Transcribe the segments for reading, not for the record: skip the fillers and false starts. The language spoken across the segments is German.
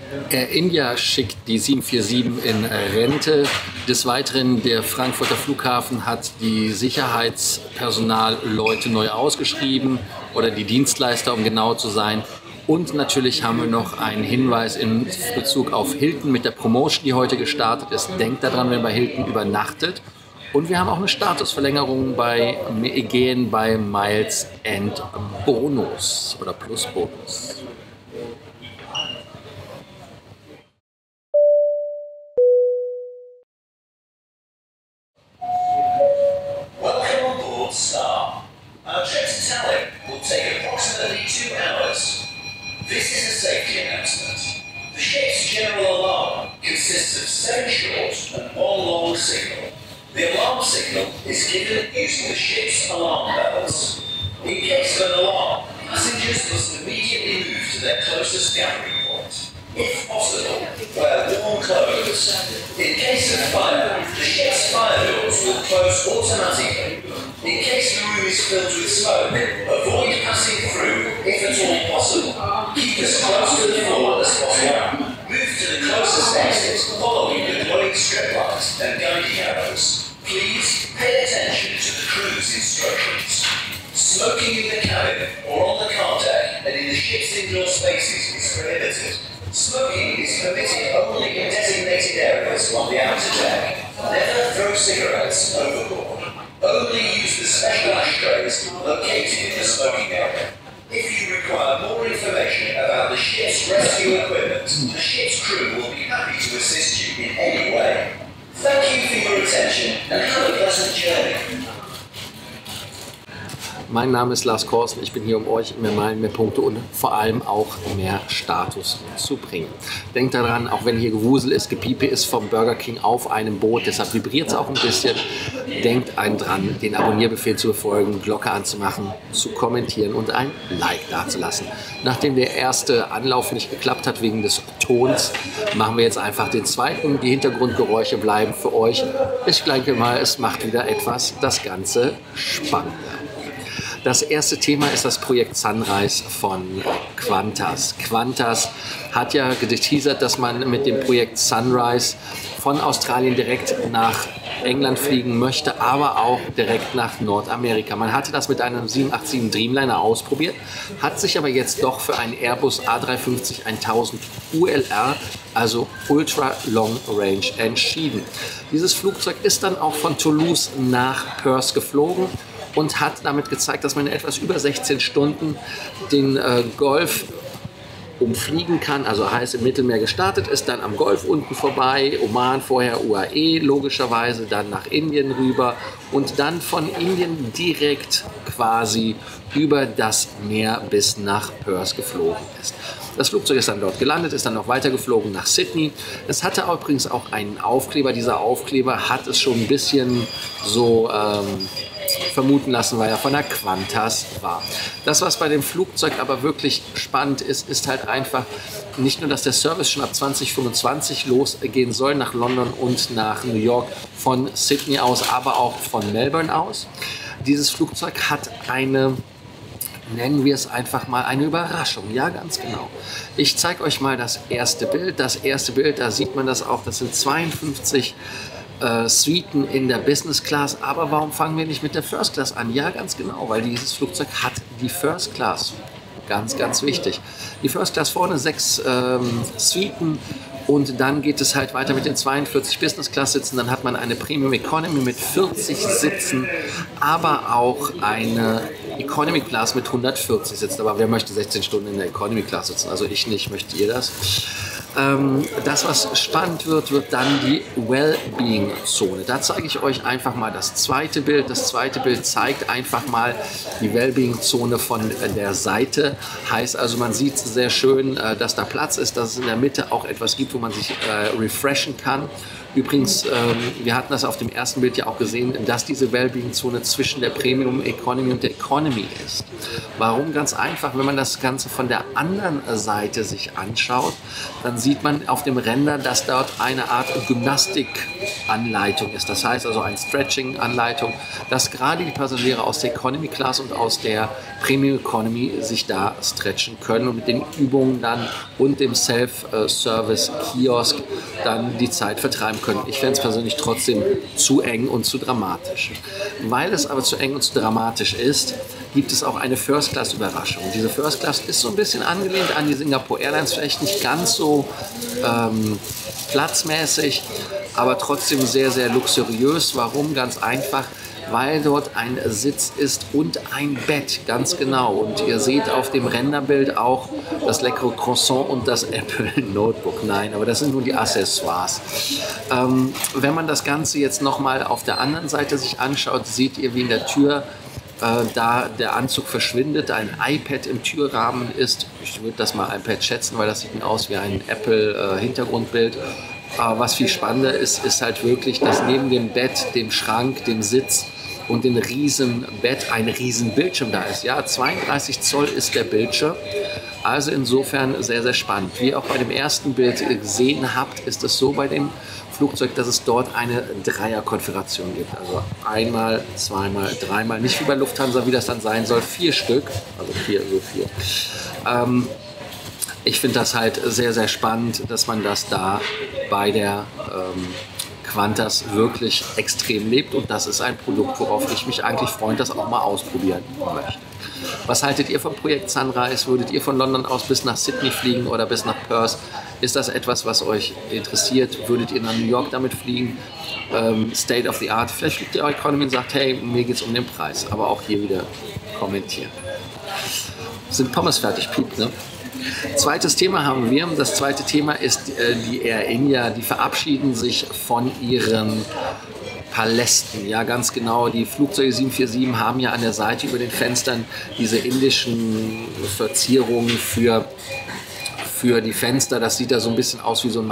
Air India schickt die 747 in Rente. Des Weiteren, der Frankfurter Flughafen hat die Sicherheitspersonalleute neu ausgeschrieben oder die Dienstleister, um genau zu sein. Und natürlich haben wir noch einen Hinweis in Bezug auf Hilton mit der Promotion, die heute gestartet ist. Denkt daran, wenn ihr bei Hilton übernachtet. Und wir haben auch eine Statusverlängerung bei Aegean bei Miles and Bonus oder Plus Bonus. Welcome on board Star. Our trip to Tallinn will take approximately 2 hours. This is a safety announcement. The ship's general alarm consists of 7 short and 1 long signal. The alarm signal is given using the ship's alarm bells. In case of an alarm, passengers must immediately move to their closest gathering point. If possible, wear warm clothes. In case of fire, the ship's fire doors will close automatically. In case the room is filled with smoke, avoid passing through if at all possible. Keep as close to the floor as possible. Move to the closest exit following the glowing strip lights and guiding arrows. Please pay attention to the crew's instructions. Smoking in the cabin or on the car deck and in the ship's indoor spaces is prohibited. Smoking is permitted only in designated areas on the outer deck. Never throw cigarettes overboard. Only use the special ashtrays located in the smoking area. If you require more information about the ship's rescue equipment, the ship's crew will be happy to assist you in any way. Thank you for your attention and have a pleasant journey. Mein Name ist Lars Korsten, ich bin hier, um euch mehr Punkte und vor allem auch mehr Status zu bringen. Denkt daran, auch wenn hier Gewusel ist, Gepiepe ist vom Burger King auf einem Boot, deshalb vibriert es auch ein bisschen. Denkt dran, den Abonnierbefehl zu befolgen, Glocke anzumachen, zu kommentieren und ein Like dazulassen. Nachdem der erste Anlauf nicht geklappt hat wegen des Tons, machen wir jetzt einfach den zweiten. Die Hintergrundgeräusche bleiben für euch. Ich denke mal, es macht wieder etwas das Ganze spannender. Das erste Thema ist das Projekt Sunrise von Qantas. Qantas hat ja geteasert, dass man mit dem Projekt Sunrise von Australien direkt nach England fliegen möchte, aber auch direkt nach Nordamerika. Man hatte das mit einem 787 Dreamliner ausprobiert, hat sich aber jetzt doch für einen Airbus A350-1000 ULR, also Ultra Long Range, entschieden. Dieses Flugzeug ist dann auch von Toulouse nach Perth geflogen und hat damit gezeigt, dass man in etwas über 16 Stunden den Golf umfliegen kann, also heißt im Mittelmeer gestartet ist, dann am Golf unten vorbei, Oman vorher, UAE logischerweise, dann nach Indien rüber und dann von Indien direkt quasi über das Meer bis nach Perth geflogen ist. Das Flugzeug ist dann dort gelandet, ist dann noch weitergeflogen nach Sydney. Es hatte übrigens auch einen Aufkleber. Dieser Aufkleber hat es schon ein bisschen so vermuten lassen, weil er von der Qantas war. Das, was bei dem Flugzeug aber wirklich spannend ist, ist halt einfach nicht nur, dass der Service schon ab 2025 losgehen soll nach London und nach New York von Sydney aus, aber auch von Melbourne aus. Dieses Flugzeug hat eine, nennen wir es einfach mal, eine Überraschung. Ja, ganz genau. Ich zeige euch mal das erste Bild. Das erste Bild, da sieht man das auch, das sind 52 Suiten in der Business Class, aber warum fangen wir nicht mit der First Class an? Ja, ganz genau, weil dieses Flugzeug hat die First Class. Ganz, ganz wichtig. Die First Class vorne 6 Suiten und dann geht es halt weiter mit den 42 Business Class Sitzen. Dann hat man eine Premium Economy mit 40 Sitzen, aber auch eine Economy Class mit 140 Sitzen. Aber wer möchte 16 Stunden in der Economy Class sitzen? Also ich nicht. Möchtet ihr das? Das, was spannend wird, wird dann die Wellbeing-Zone. Da zeige ich euch einfach mal das zweite Bild. Das zweite Bild zeigt einfach mal die Wellbeing-Zone von der Seite. Heißt also, man sieht sehr schön, dass da Platz ist, dass es in der Mitte auch etwas gibt, wo man sich refreshen kann. Übrigens, wir hatten das auf dem ersten Bild ja auch gesehen, dass diese Wellbeing-Zone zwischen der Premium Economy und der Economy ist. Warum? Ganz einfach, wenn man das Ganze von der anderen Seite sich anschaut, dann sieht man auf dem Render, dass dort eine Art Gymnastikanleitung ist. Das heißt also eine Stretching-Anleitung, dass gerade die Passagiere aus der Economy Class und aus der Premium Economy sich da stretchen können und mit den Übungen dann und dem Self-Service-Kiosk dann die Zeit vertreiben können. Ich fände es persönlich trotzdem zu eng und zu dramatisch. Weil es aber zu eng und zu dramatisch ist, gibt es auch eine First-Class-Überraschung. Diese First-Class ist so ein bisschen angelehnt an die Singapore Airlines, vielleicht nicht ganz so platzmäßig, aber trotzdem sehr, sehr luxuriös. Warum? Ganz einfach, weil dort ein Sitz ist und ein Bett, ganz genau. Und ihr seht auf dem Renderbild auch das leckere Croissant und das Apple Notebook. Nein, aber das sind nur die Accessoires. Wenn man das Ganze jetzt nochmal auf der anderen Seite sich anschaut, seht ihr, wie in der Tür da der Anzug verschwindet, ein iPad im Türrahmen ist. Ich würde das mal iPad schätzen, weil das sieht aus wie ein Apple-Hintergrundbild. Was viel spannender ist, ist halt wirklich, dass neben dem Bett, dem Schrank, dem Sitz und dem riesen Bett ein riesen Bildschirm da ist. Ja, 32 Zoll ist der Bildschirm. Also insofern sehr, sehr spannend. Wie ihr auch bei dem ersten Bild gesehen habt, ist es so bei dem Flugzeug, dass es dort eine Dreierkonfiguration gibt. Also einmal, zweimal, dreimal. Nicht wie bei Lufthansa, wie das dann sein soll. 4 Stück. Also 4. Ich finde das halt sehr, sehr spannend, dass man das da bei der Qantas wirklich extrem lebt. Und das ist ein Produkt, worauf ich mich eigentlich freue, das auch mal ausprobieren möchte. Was haltet ihr vom Projekt Sunrise? Würdet ihr von London aus bis nach Sydney fliegen oder bis nach Perth? Ist das etwas, was euch interessiert? Würdet ihr nach New York damit fliegen? State of the Art. Vielleicht fliegt ihr auch Economy und sagt, hey, mir geht es um den Preis. Aber auch hier wieder kommentieren. Sind Pommes fertig, Piep, ne? Zweites Thema haben wir. Das zweite Thema ist die Air India. Die verabschieden sich von ihren Palästen. Ja, ganz genau. Die Flugzeuge 747 haben ja an der Seite über den Fenstern diese indischen Verzierungen für die Fenster. Das sieht da so ein bisschen aus wie so ein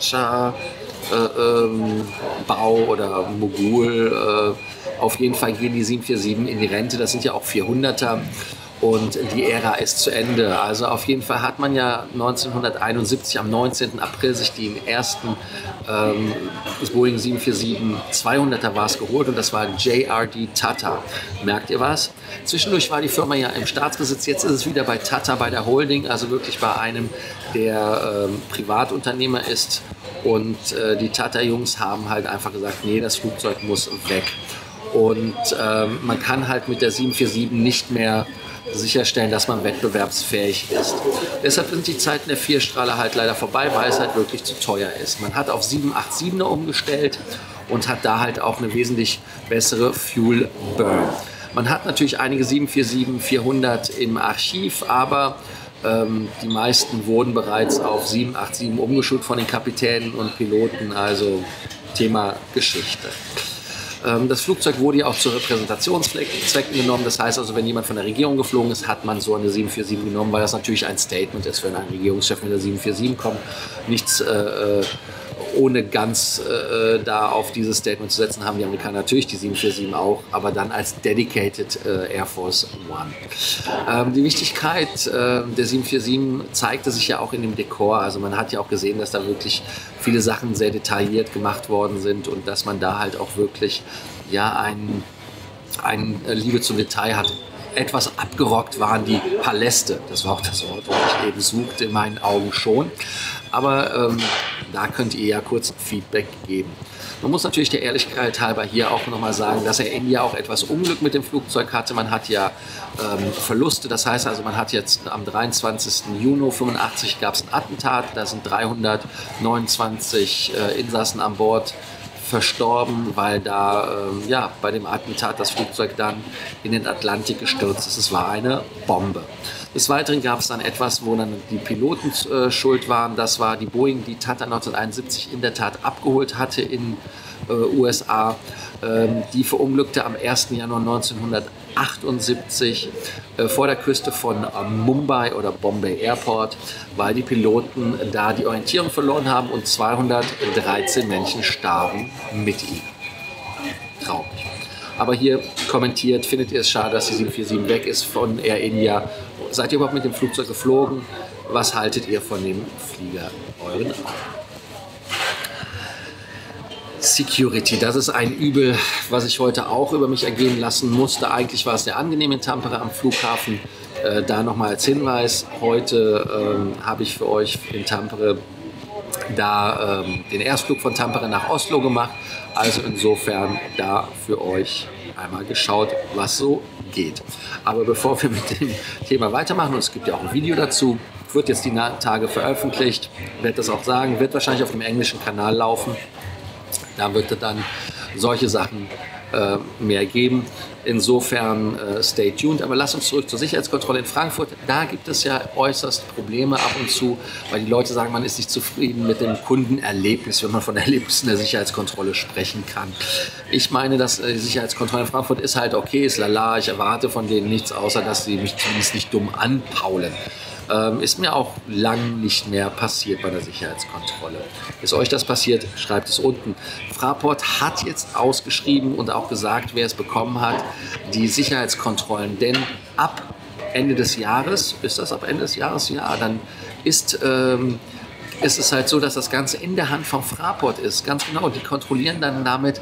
Maharaja-Bau oder Mogul. Auf jeden Fall gehen die 747 in die Rente. Das sind ja auch 400er. Und die Ära ist zu Ende. Also auf jeden Fall hat man ja 1971 am 19. April sich den ersten das Boeing 747-200er war es geholt und das war JRD Tata. Merkt ihr was? Zwischendurch war die Firma ja im Staatsbesitz, jetzt ist es wieder bei Tata, bei der Holding, also wirklich bei einem, der Privatunternehmer ist. Und die Tata-Jungs haben halt einfach gesagt, nee, das Flugzeug muss weg. Und man kann halt mit der 747 nicht mehr sicherstellen, dass man wettbewerbsfähig ist. Deshalb sind die Zeiten der Vierstrahler halt leider vorbei, weil es halt wirklich zu teuer ist. Man hat auf 787er umgestellt und hat da halt auch eine wesentlich bessere Fuel Burn. Man hat natürlich einige 747-400 im Archiv, aber die meisten wurden bereits auf 787 umgeschult von den Kapitänen und Piloten, also Thema Geschichte. Das Flugzeug wurde ja auch zu Repräsentationszwecken genommen. Das heißt also, wenn jemand von der Regierung geflogen ist, hat man so eine 747 genommen, weil das natürlich ein Statement ist, wenn ein Regierungschef mit der 747 kommt. Nichts ohne ganz da auf dieses Statement zu setzen, haben die Amerikaner natürlich die 747 auch, aber dann als Dedicated Air Force One. Die Wichtigkeit der 747 zeigte sich ja auch in dem Dekor. Also man hat ja auch gesehen, dass da wirklich viele Sachen sehr detailliert gemacht worden sind und dass man da halt auch wirklich ja eine Liebe zum Detail hat. Etwas abgerockt waren die Paläste. Das war auch das Wort, das ich eben suchte, in meinen Augen schon. Aber da könnt ihr ja kurz Feedback geben. Man muss natürlich der Ehrlichkeit halber hier auch nochmal sagen, dass Air India auch etwas Unglück mit dem Flugzeug hatte. Man hat ja Verluste, das heißt also, man hat jetzt am 23. Juni 85 gab es ein Attentat, da sind 329 Insassen an Bord verstorben, weil da bei dem Attentat das Flugzeug dann in den Atlantik gestürzt ist. Es war eine Bombe. Des Weiteren gab es dann etwas, wo dann die Piloten schuld waren. Das war die Boeing, die Tata 1971 in der Tat abgeholt hatte in USA. Die verunglückte am 1. Januar 1978 vor der Küste von Mumbai oder Bombay Airport, weil die Piloten da die Orientierung verloren haben und 213 Menschen starben mit ihnen. Traurig. Aber hier kommentiert, findet ihr es schade, dass die 747 weg ist von Air India? Seid ihr überhaupt mit dem Flugzeug geflogen? Was haltet ihr von dem Flieger euren Augen? Security, das ist ein Übel, was ich heute auch über mich ergehen lassen musste. Eigentlich war es sehr angenehm in Tampere am Flughafen. Da nochmal als Hinweis, heute habe ich für euch in Tampere den Erstflug von Tampere nach Oslo gemacht. Also insofern da für euch einmal geschaut, was so geht. Aber bevor wir mit dem Thema weitermachen, und es gibt ja auch ein Video dazu, wird jetzt die Tage veröffentlicht, werde das auch sagen, wird wahrscheinlich auf dem englischen Kanal laufen. Da wird es dann solche Sachen mehr geben. Insofern stay tuned. Aber lass uns zurück zur Sicherheitskontrolle in Frankfurt. Da gibt es ja äußerst Probleme ab und zu, weil die Leute sagen, man ist nicht zufrieden mit dem Kundenerlebnis, wenn man von Erlebnissen der Sicherheitskontrolle sprechen kann. Ich meine, dass die Sicherheitskontrolle in Frankfurt ist halt okay, ist lala. Ich erwarte von denen nichts, außer dass sie mich zumindest nicht dumm anpaulen. Ist mir auch lang nicht mehr passiert bei der Sicherheitskontrolle. Ist euch das passiert? Schreibt es unten. Fraport hat jetzt ausgeschrieben und auch gesagt, wer es bekommen hat, die Sicherheitskontrollen. Denn ab Ende des Jahres, ist das ab Ende des Jahres? Ja, dann ist es halt so, dass das Ganze in der Hand vom Fraport ist. Ganz genau. Die kontrollieren dann damit,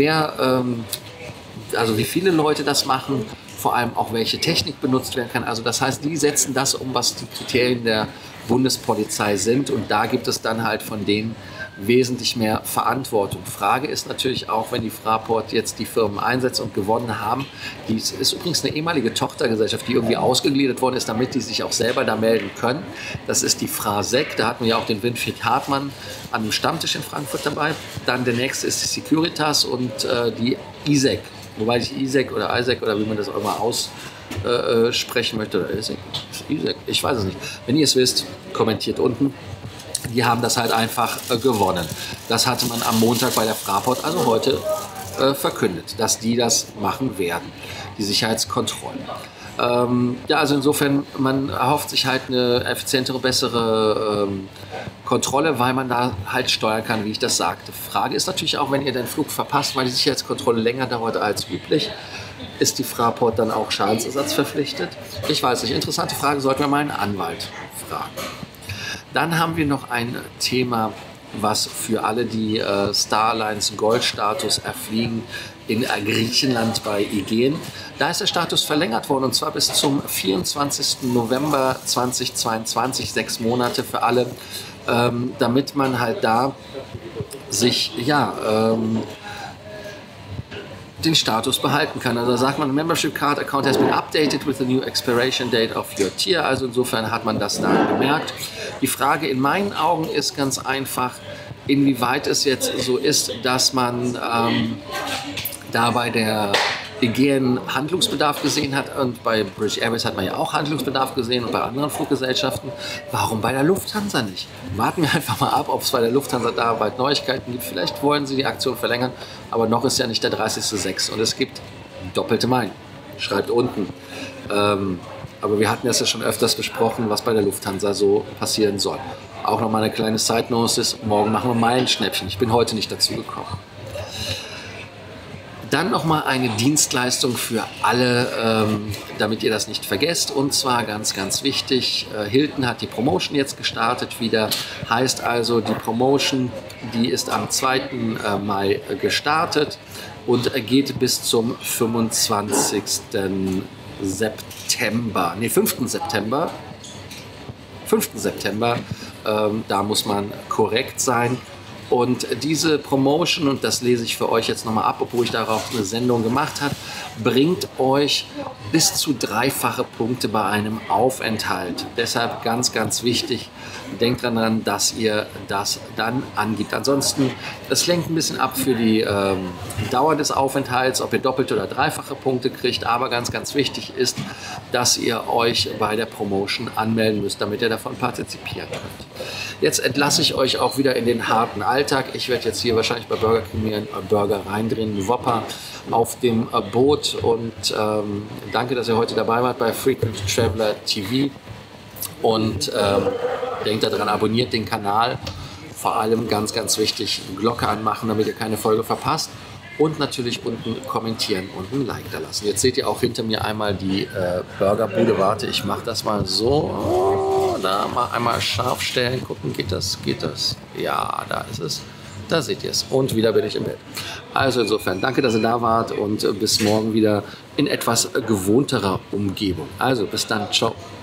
also wie viele Leute das machen, vor allem auch welche Technik benutzt werden kann. Also das heißt, die setzen das um, was die Kriterien der Bundespolizei sind, und da gibt es dann halt von denen wesentlich mehr Verantwortung. Frage ist natürlich auch, wenn die Fraport jetzt die Firmen einsetzt und gewonnen haben, die ist übrigens eine ehemalige Tochtergesellschaft, die irgendwie ausgegliedert worden ist, damit die sich auch selber da melden können. Das ist die Frasec, da hatten wir ja auch den Winfried Hartmann an einem Stammtisch in Frankfurt dabei. Dann der nächste ist die Securitas und die ISEC. Wobei ich ISEC oder wie man das auch immer aussprechen möchte, oder ISEC, ich weiß es nicht. Wenn ihr es wisst, kommentiert unten. Die haben das halt einfach gewonnen. Das hatte man am Montag bei der Fraport, also heute, verkündet, dass die das machen werden, die Sicherheitskontrollen. Ja, also insofern, man erhofft sich halt eine effizientere, bessere Kontrolle, weil man da halt steuern kann, wie ich das sagte. Frage ist natürlich auch, wenn ihr den Flug verpasst, weil die Sicherheitskontrolle länger dauert als üblich, ist die Fraport dann auch Schadensersatz verpflichtet? Ich weiß nicht, interessante Frage, sollten wir mal einen Anwalt fragen. Dann haben wir noch ein Thema, was für alle, die Star Alliance Gold-Status erfliegen, in Griechenland bei Aegean. Da ist der Status verlängert worden, und zwar bis zum 24. November 2022, 6 Monate für alle, damit man halt da sich, den Status behalten kann. Also da sagt man, Membership Card Account has been updated with the new expiration date of your tier. Also insofern hat man das da gemerkt. Die Frage in meinen Augen ist ganz einfach, inwieweit es jetzt so ist, dass man da bei der Aegean Handlungsbedarf gesehen hat, und bei British Airways hat man ja auch Handlungsbedarf gesehen und bei anderen Fluggesellschaften. Warum bei der Lufthansa nicht? Warten wir einfach mal ab, ob es bei der Lufthansa da bald Neuigkeiten gibt. Vielleicht wollen sie die Aktion verlängern, aber noch ist ja nicht der 30.06. und es gibt doppelte Meilen. Schreibt unten. Aber wir hatten das ja schon öfters besprochen, was bei der Lufthansa so passieren soll. Auch noch mal eine kleine Side-Notice. Morgen machen wir Meilenschnäppchen. Ich bin heute nicht dazu gekommen. Dann nochmal eine Dienstleistung für alle, damit ihr das nicht vergesst. Und zwar ganz, ganz wichtig, Hilton hat die Promotion jetzt gestartet wieder. Heißt also, die Promotion, die ist am 2. Mai gestartet und geht bis zum 25. September. Ne, 5. September. 5. September, da muss man korrekt sein. Und diese Promotion, und das lese ich für euch jetzt nochmal ab, obwohl ich darauf eine Sendung gemacht habe, bringt euch bis zu 3-fache Punkte bei einem Aufenthalt. Deshalb ganz, ganz wichtig, denkt daran, dass ihr das dann angibt. Ansonsten, das lenkt ein bisschen ab für die Dauer des Aufenthalts, ob ihr doppelte oder 3-fache Punkte kriegt. Aber ganz, ganz wichtig ist, dass ihr euch bei der Promotion anmelden müsst, damit ihr davon partizipieren könnt. Jetzt entlasse ich euch auch wieder in den harten Alltag. Ich werde jetzt hier wahrscheinlich bei Burger King mir einen Burger reindrehen, einen Whopper auf dem Boot. Und danke, dass ihr heute dabei wart bei Frequent Traveler TV. Und denkt daran, abonniert den Kanal. Vor allem ganz, ganz wichtig, Glocke anmachen, damit ihr keine Folge verpasst. Und natürlich unten kommentieren und ein Like da lassen. Jetzt seht ihr auch hinter mir einmal die Burgerbude. Warte, ich mache das mal so. da mal einmal scharf stellen, gucken, geht das? Ja, da ist es. Da seht ihr es. Und wieder bin ich im Bett. Also insofern, danke, dass ihr da wart und bis morgen wieder in etwas gewohnterer Umgebung. Also bis dann, ciao.